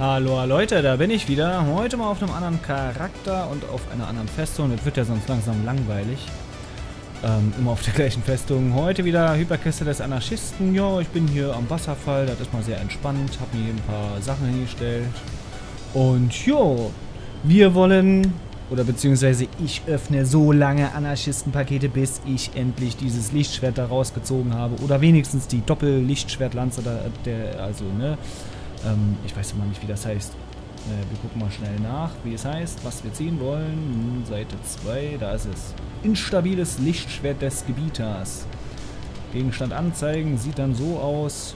Hallo Leute, da bin ich wieder. Heute mal auf einem anderen Charakter und auf einer anderen Festung. Das wird ja sonst langsam langweilig. Immer auf der gleichen Festung. Heute wieder Hyperkiste des Anarchisten. Ja, ich bin hier am Wasserfall. Das ist mal sehr entspannt. Hab mir hier ein paar Sachen hingestellt. Und jo, wir wollen, oder beziehungsweise ich öffne so lange Anarchistenpakete, bis ich endlich dieses Lichtschwert da rausgezogen habe. Oder wenigstens die Doppel-Lichtschwertlanze, also ne. Ich weiß immer nicht, wie das heißt. Wir gucken mal schnell nach, wie es heißt, was wir ziehen wollen. Seite 2, da ist es. Instabiles Lichtschwert des Gebieters. Gegenstand anzeigen, sieht dann so aus.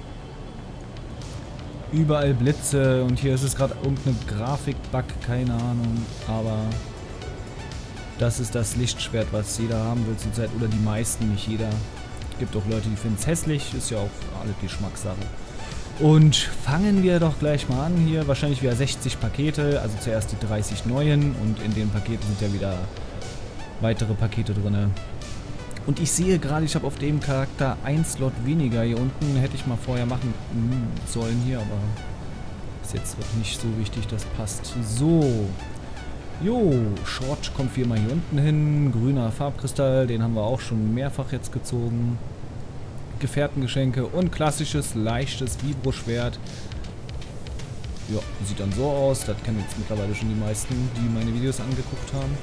Überall Blitze und hier ist es gerade irgendeine Grafik-Bug, keine Ahnung. Aber das ist das Lichtschwert, was jeder haben will zurzeit. Oder die meisten, nicht jeder. Gibt auch Leute, die finden es hässlich. Ist ja auch alle Geschmackssache. Und fangen wir doch gleich mal an hier. Wahrscheinlich wieder 60 Pakete, also zuerst die 30 neuen und in den Paketen sind ja wieder weitere Pakete drin. Und ich sehe gerade, ich habe auf dem Charakter ein Slot weniger. Hier unten hätte ich mal vorher machen sollen hier, aber ist jetzt auch nicht so wichtig, das passt. So. Jo, Short kommt viermal hier unten hin. Grüner Farbkristall, den haben wir auch schon mehrfach jetzt gezogen. Gefährtengeschenke und klassisches, leichtes Vibro-Schwert. Ja, sieht dann so aus. Das kennen jetzt mittlerweile schon die meisten, die meine Videos angeguckt haben.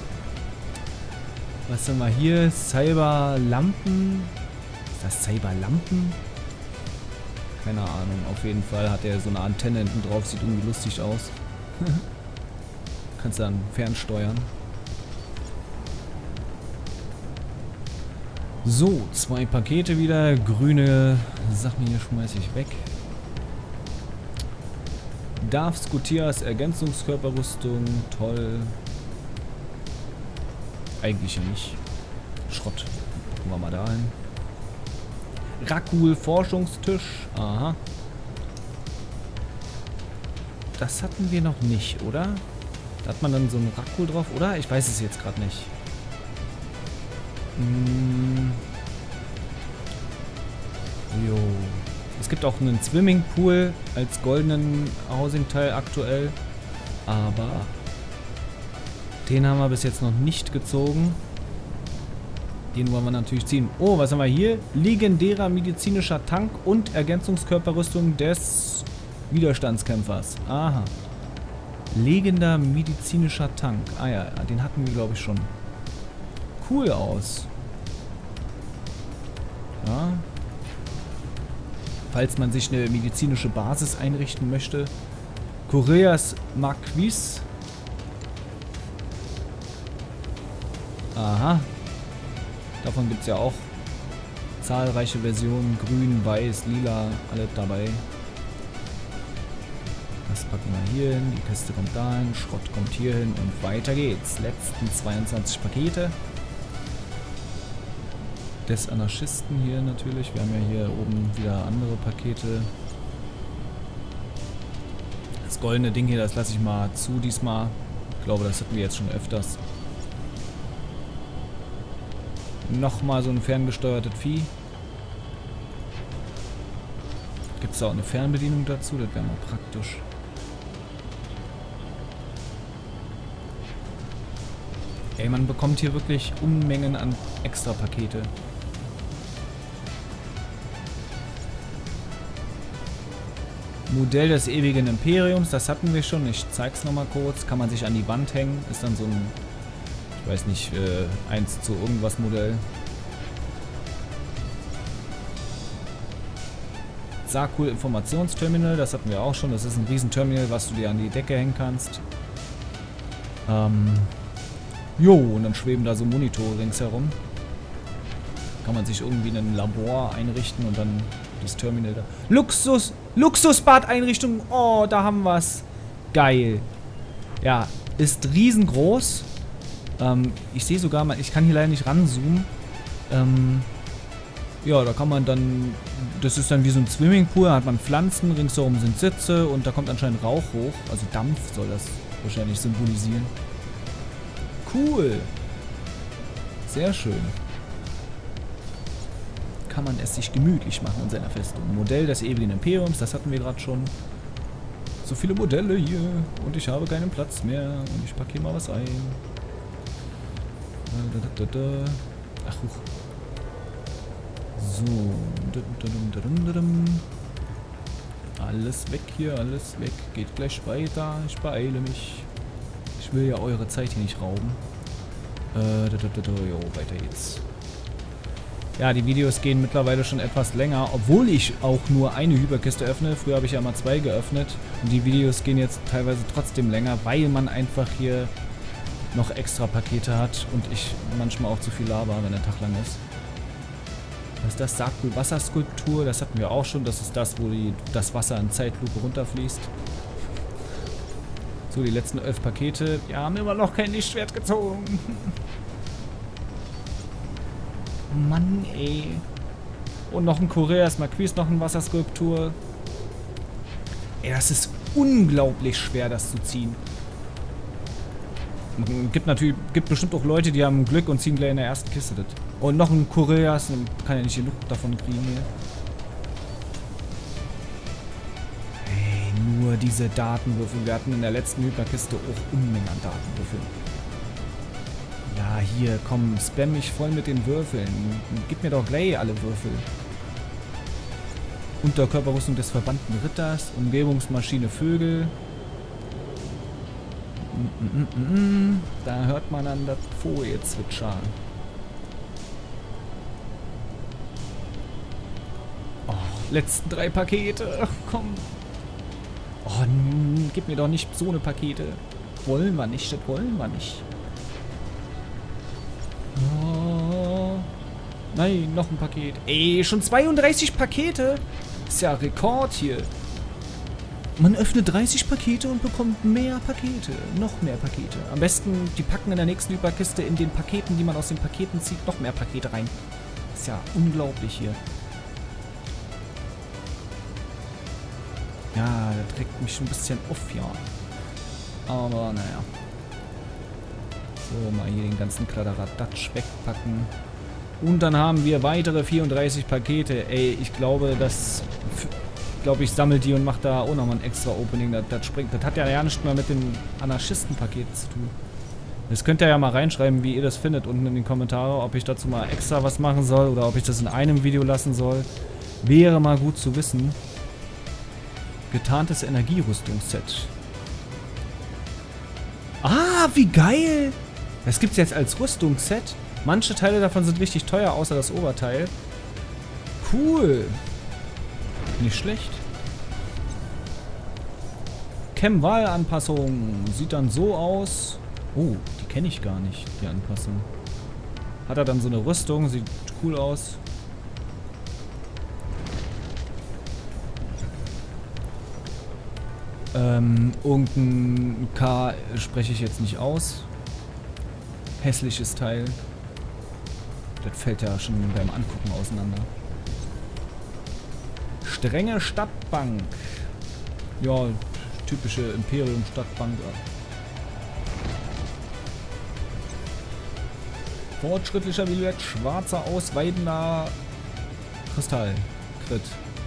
Was haben wir hier? Cyberlampen. Ist das Cyberlampen? Keine Ahnung. Auf jeden Fall hat er so eine Antenne hinten drauf. Sieht irgendwie lustig aus. Kannst du dann fernsteuern. So, 2 Pakete wieder. Grüne Sachen hier schmeiße ich weg. Darf Scutias Ergänzungskörperrüstung. Toll. Eigentlich ja nicht. Schrott. Gucken wir mal da hin. Rakul Forschungstisch. Aha. Das hatten wir noch nicht, oder? Da hat man dann so einen Rakul drauf, oder? Ich weiß es jetzt gerade nicht. Jo. Es gibt auch einen Swimmingpool als goldenen Housing-Teil aktuell. Aber den haben wir bis jetzt noch nicht gezogen. Den wollen wir natürlich ziehen. Oh, was haben wir hier? Legendärer medizinischer Tank und Ergänzungskörperrüstung des Widerstandskämpfers. Aha. Legender medizinischer Tank. Ah ja, den hatten wir glaube ich schon. Cool aus. Ja. Falls man sich eine medizinische Basis einrichten möchte. Correas Marquis. Aha. Davon gibt es ja auch zahlreiche Versionen. Grün, weiß, lila, alle dabei. Das packen wir hier hin. Die Kiste kommt dahin. Schrott kommt hier hin. Und weiter geht's. Letzten 22 Pakete. Des Anarchisten hier natürlich. Wir haben ja hier oben wieder andere Pakete. Das goldene Ding hier, das lasse ich mal zu diesmal. Ich glaube, das hatten wir jetzt schon öfters. Nochmal so ein ferngesteuertes Vieh. Gibt es da auch eine Fernbedienung dazu? Das wäre mal praktisch. Ey, man bekommt hier wirklich Unmengen an extra Pakete. Modell des ewigen Imperiums, das hatten wir schon. Ich zeig's nochmal kurz. Kann man sich an die Wand hängen. Ist dann so ein, ich weiß nicht, 1 zu irgendwas Modell. Sarkul Informationsterminal, das hatten wir auch schon. Das ist ein Riesenterminal, was du dir an die Decke hängen kannst. Jo, und dann schweben da so Monitore ringsherum. Kann man sich irgendwie in ein Labor einrichten und dann das Terminal da. Luxusbad-Einrichtung. Oh, da haben wir es. Geil. Ja, ist riesengroß. Ich sehe sogar mal, ich kann hier leider nicht ranzoomen. Ja, da kann man dann, das ist dann wie so ein Swimmingpool, da hat man Pflanzen, ringsherum sind Sitze und da kommt anscheinend Rauch hoch. Also Dampf soll das wahrscheinlich symbolisieren. Cool. Sehr schön. Kann man es sich gemütlich machen in seiner Festung. Modell des ewigen Imperiums, das hatten wir gerade schon. So viele Modelle hier und ich habe keinen Platz mehr und ich packe hier mal was ein. Ach, huch. So. Alles weg hier, alles weg. Geht gleich weiter. Ich beeile mich. Ich will ja eure Zeit hier nicht rauben. Jo, weiter geht's. Ja, die Videos gehen mittlerweile schon etwas länger, obwohl ich auch nur eine Hyperkiste öffne. Früher habe ich ja mal 2 geöffnet. Und die Videos gehen jetzt teilweise trotzdem länger, weil man einfach hier noch extra Pakete hat und ich manchmal auch zu viel laber, wenn der Tag lang ist. Was ist das? Sargpool Wasserskulptur, das hatten wir auch schon. Das ist das, wo das Wasser in Zeitlupe runterfließt. So, die letzten 11 Pakete. Wir haben immer noch kein Lichtschwert gezogen. Mann, ey. Und noch ein Koreas Marquis, noch eine Wasserskulptur. Ey, das ist unglaublich schwer, das zu ziehen. Gibt bestimmt auch Leute, die haben Glück und ziehen gleich in der ersten Kiste das. Und noch ein Koreas, kann ja nicht genug davon kriegen hier. Ey, nur diese Datenwürfel. Wir hatten in der letzten Hyperkiste auch Unmengen an Datenwürfeln. Ja, hier, komm, spam mich voll mit den Würfeln. Gib mir doch gleich alle Würfel. Unterkörperrüstung des verbannten Ritters, Umgebungsmaschine Vögel. Da hört man dann das Vogel zwitschern. Oh, letzten 3 Pakete. Komm. Oh, gib mir doch nicht so eine Pakete. Wollen wir nicht, das wollen wir nicht. Oh. Nein, noch ein Paket. Ey, schon 32 Pakete. Ist ja Rekord hier. Man öffnet 30 Pakete und bekommt mehr Pakete. Noch mehr Pakete. Am besten, die packen in der nächsten Hyperkiste in den Paketen, die man aus den Paketen zieht, noch mehr Pakete rein. Ist ja unglaublich hier. Ja, das regt mich ein bisschen auf, ja. Aber naja. So, mal hier den ganzen Kladderadatsch wegpacken. Und dann haben wir weitere 34 Pakete. Ey, ich glaube, ich sammle die und mache da auch nochmal ein extra Opening. Das springt. Das hat ja nicht mehr mit den Anarchisten-Paketen zu tun. Das könnt ihr ja mal reinschreiben, wie ihr das findet, unten in die Kommentare. Ob ich dazu mal extra was machen soll oder ob ich das in einem Video lassen soll. Wäre mal gut zu wissen. Getarntes Energierüstungsset. Ah, wie geil! Das gibt's jetzt als Rüstungsset. Manche Teile davon sind richtig teuer, außer das Oberteil. Cool. Nicht schlecht. Chem-Wahl-Anpassung. Sieht dann so aus. Oh, die kenne ich gar nicht, die Anpassung. Hat er dann so eine Rüstung. Sieht cool aus. Irgendein K spreche ich jetzt nicht aus. Hässliches Teil. Das fällt ja schon beim Angucken auseinander. Strenge Stadtbank. Ja, typische Imperium-Stadtbank. Fortschrittlicher Violett, schwarzer, ausweidender Kristall. Crit.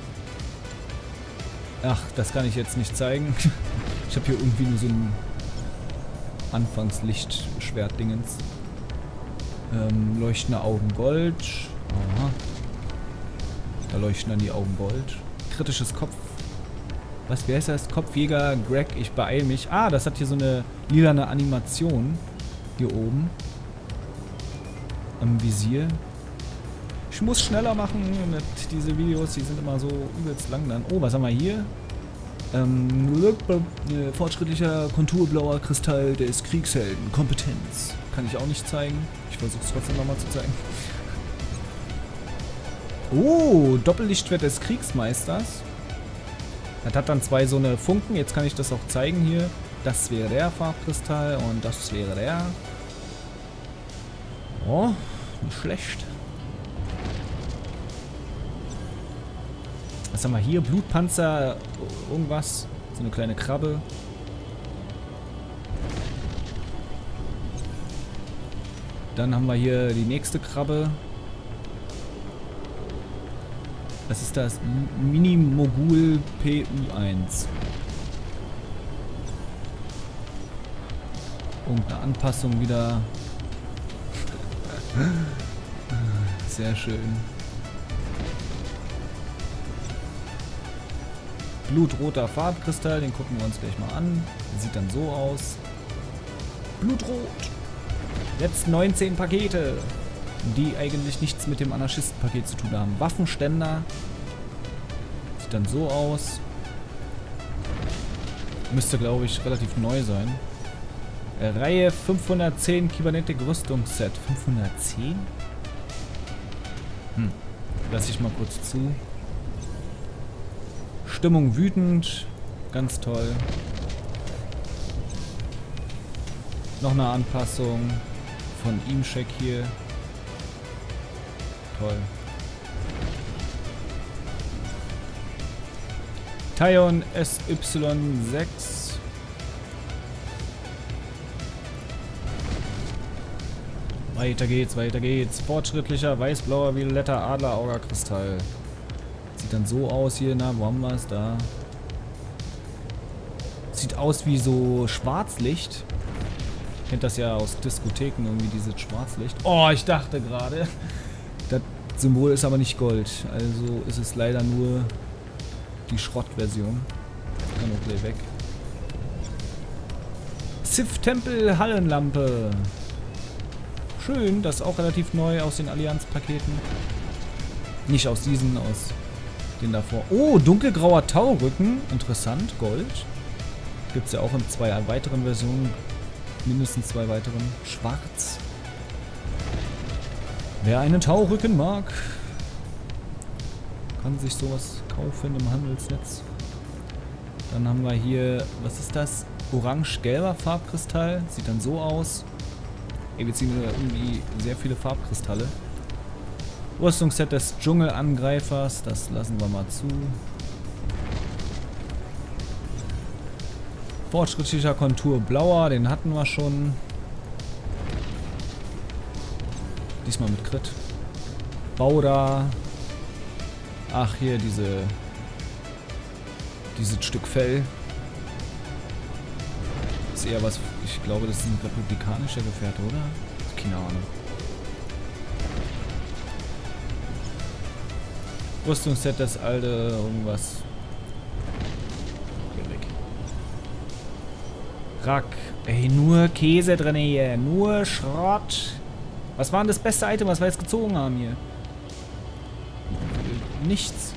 Ach, das kann ich jetzt nicht zeigen. Ich habe hier irgendwie nur so ein Anfangslichtschwert-Dingens. Leuchtende Augen Gold. Aha. Da leuchten dann die Augen Gold. Kritisches Kopf. Was, wer ist das? Kopfjäger Greg, ich beeil mich. Ah, das hat hier so eine lilane Animation. Hier oben. Am Visier. Ich muss schneller machen mit diese Videos, die sind immer so übelst lang dann. Oh, was haben wir hier? Fortschrittlicher konturblauer Kristall des Kriegshelden. Kompetenz. Kann ich auch nicht zeigen. Ich versuche es trotzdem nochmal zu zeigen. Oh, Doppellichtschwert des Kriegsmeisters. Das hat dann 2 so eine Funken. Jetzt kann ich das auch zeigen hier. Das wäre der Farbkristall und das wäre der. Oh, nicht schlecht. Was haben wir hier? Blutpanzer, irgendwas. So eine kleine Krabbe. Dann haben wir hier die nächste Krabbe. Das ist das Mini-Mogul PU1. Irgendeine Anpassung wieder. Sehr schön. Blutroter Farbkristall, den gucken wir uns gleich mal an. Der sieht dann so aus. Blutrot. Jetzt 19 Pakete, die eigentlich nichts mit dem Anarchistenpaket zu tun haben. Waffenständer. Sieht dann so aus. Müsste, glaube ich, relativ neu sein. Reihe 510 Kybernetic Rüstungsset. 510? Lass ich mal kurz zu. Stimmung wütend. Ganz toll. Noch eine Anpassung von Imshek hier. Toll. Taion SY6. Weiter geht's, weiter geht's. Fortschrittlicher, weiß-blauer, violetter Adler-Auger-Kristall. Sieht dann so aus hier. Na, wo haben wir es? Da. Sieht aus wie so Schwarzlicht. Kennt das ja aus Diskotheken, irgendwie dieses Schwarzlicht. Oh, ich dachte gerade. Das Symbol ist aber nicht Gold. Also ist es leider nur die Schrottversion. Kann auch gleich weg. Sith-Tempel Hallenlampe. Schön, das ist auch relativ neu aus den Allianz-Paketen. Nicht aus diesen, aus den davor. Oh, dunkelgrauer Taurücken. Interessant, Gold. Gibt es ja auch in 2 weiteren Versionen. Mindestens 2 weiteren. Schwarz. Wer einen Taurücken mag, kann sich sowas kaufen im Handelsnetz. Dann haben wir hier, was ist das? Orange-gelber Farbkristall. Sieht dann so aus. Ey, wir ziehen irgendwie sehr viele Farbkristalle. Rüstungsset des Dschungelangreifers. Das lassen wir mal zu. Fortschrittlicher Kontur blauer. Den hatten wir schon. Diesmal mit Crit. Bauda. Ach, hier dieses Stück Fell. Ist eher was, ich glaube, das ist ein republikanischer Gefährte, oder? Keine Ahnung. Rüstungsset, das alte, irgendwas. Geh weg. Rack. Ey, nur Käse drin hier. Nur Schrott. Was war denn das beste Item, was wir jetzt gezogen haben hier? Nichts.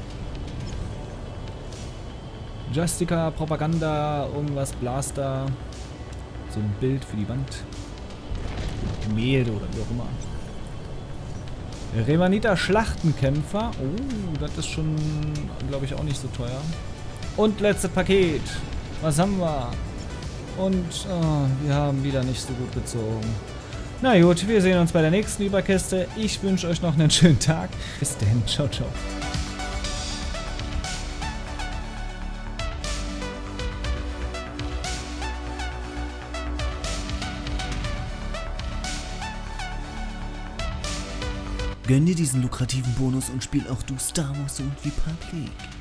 Justica, Propaganda, irgendwas, Blaster. So ein Bild für die Wand. Gemälde oder wie auch immer. Revaniter Schlachtenkämpfer. Oh, das ist schon, glaube ich, auch nicht so teuer. Und letztes Paket. Was haben wir? Und wir haben wieder nicht so gut gezogen. Na gut, wir sehen uns bei der nächsten Überkiste. Ich wünsche euch noch einen schönen Tag. Bis dann. Ciao, ciao. Gönn dir diesen lukrativen Bonus und spiel auch du Star Wars und Republic.